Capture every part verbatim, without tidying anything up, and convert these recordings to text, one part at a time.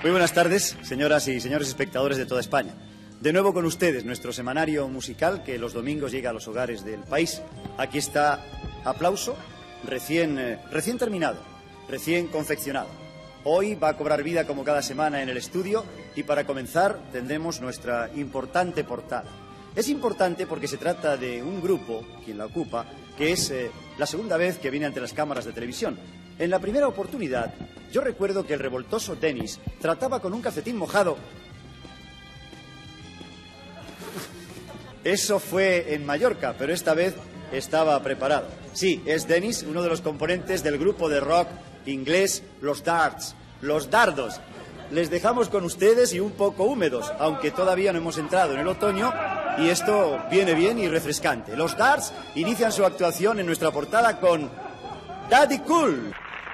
Muy buenas tardes, señoras y señores espectadores de toda España. De nuevo con ustedes, nuestro semanario musical que los domingos llega a los hogares del país. Aquí está Aplauso, recién, eh, recién terminado, recién confeccionado. Hoy va a cobrar vida como cada semana en el estudio y para comenzar tendremos nuestra importante portada. Es importante porque se trata de un grupo, quien la ocupa, que es eh, la segunda vez que viene ante las cámaras de televisión. En la primera oportunidad, yo recuerdo que el revoltoso Dennis trataba con un calcetín mojado. Eso fue en Mallorca, pero esta vez estaba preparado. Sí, es Dennis, uno de los componentes del grupo de rock inglés Los Darts, Los Dardos. Les dejamos con ustedes y un poco húmedos, aunque todavía no hemos entrado en el otoño y esto viene bien y refrescante. Los Darts inician su actuación en nuestra portada con Daddy Cool.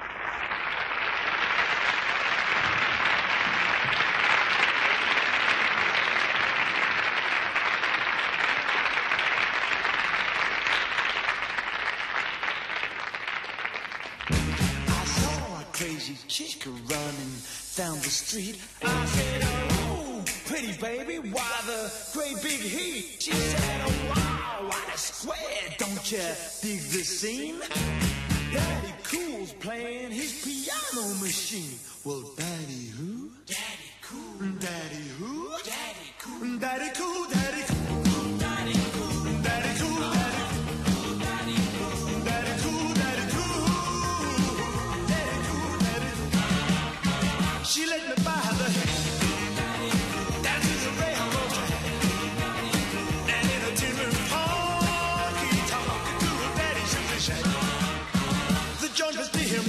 Crazy chick running down the street. I said, oh, pretty baby, why the great big heat? She said, oh, wow, what a square, don't you dig the scene? Daddy Cool's playing his piano machine. Well, Daddy who? Daddy Cool. Daddy who? Daddy Cool. Daddy Cool, Daddy Cool. She let me by the hand, down to the railroad track, and in a timber honky talking to her daddy sugar shack. The joint was dim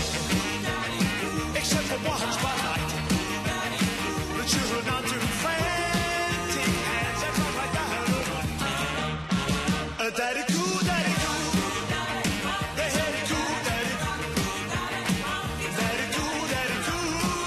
except for one spotlight. The children not too frantic hands that rock like that. A daddy cool, daddy cool, they had it cool, daddy cool, daddy cool, daddy cool.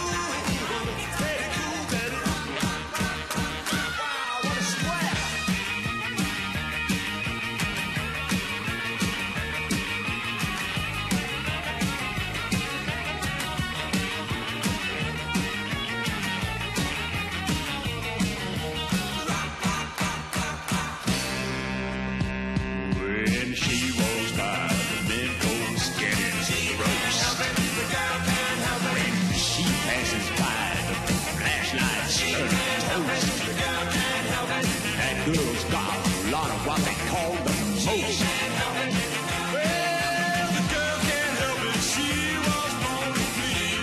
Girls got a lot of what they call the most. Well, the girl can't help it, she was born to please.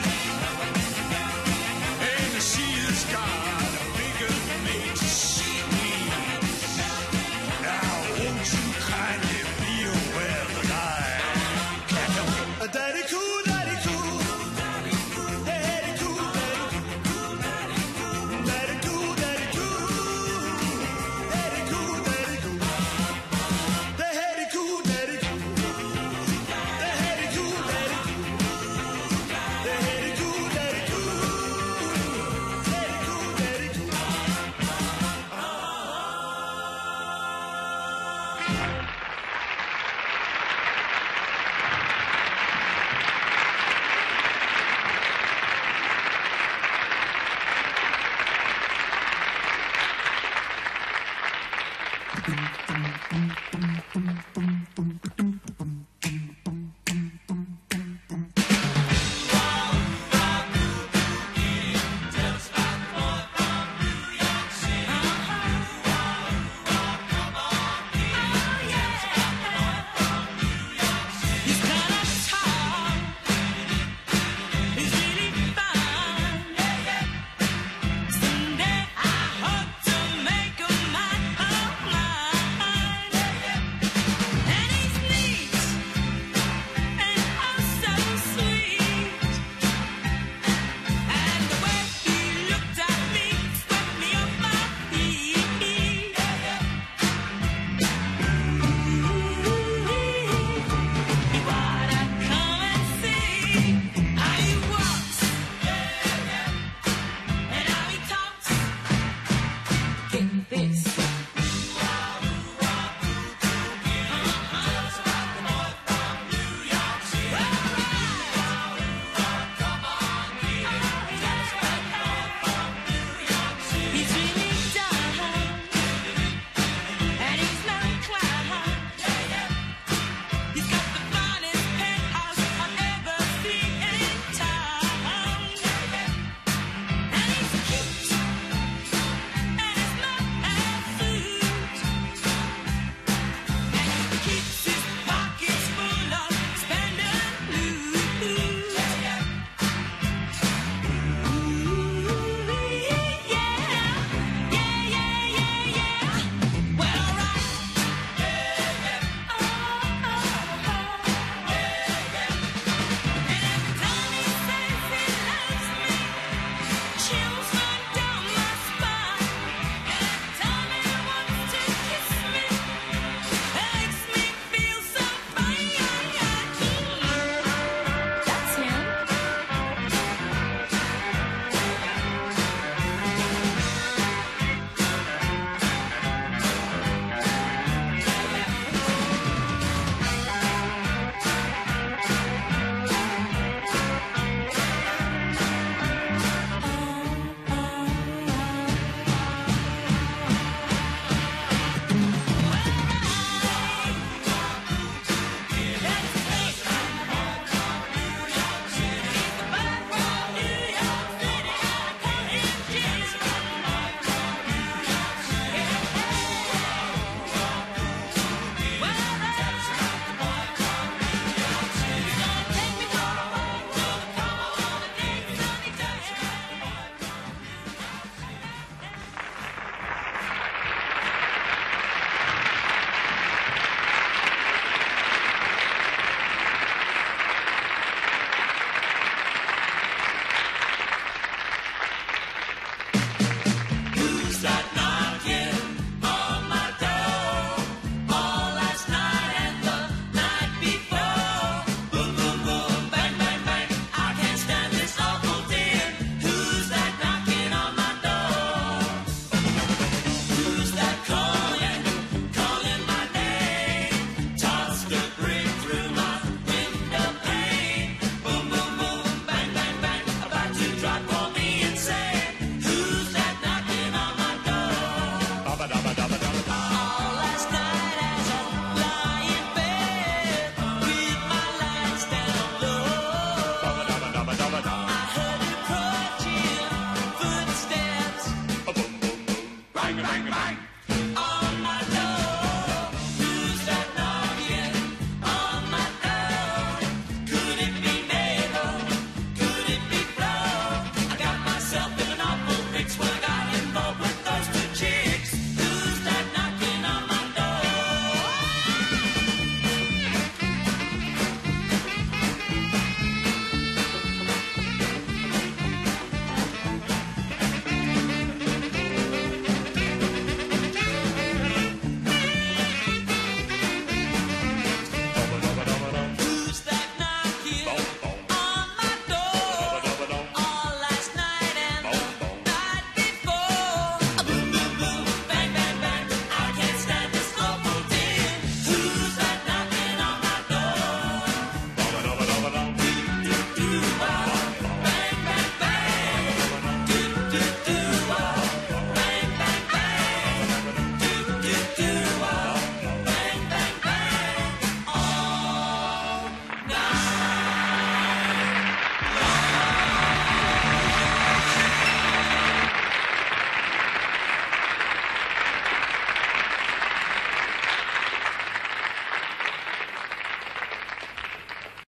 And she has got a bigger mate to squeeze. Now, won't you kindly be aware that I can't help it? A daddy cool, daddy cool. Daddy cool, daddy cool. Daddy cool, daddy cool.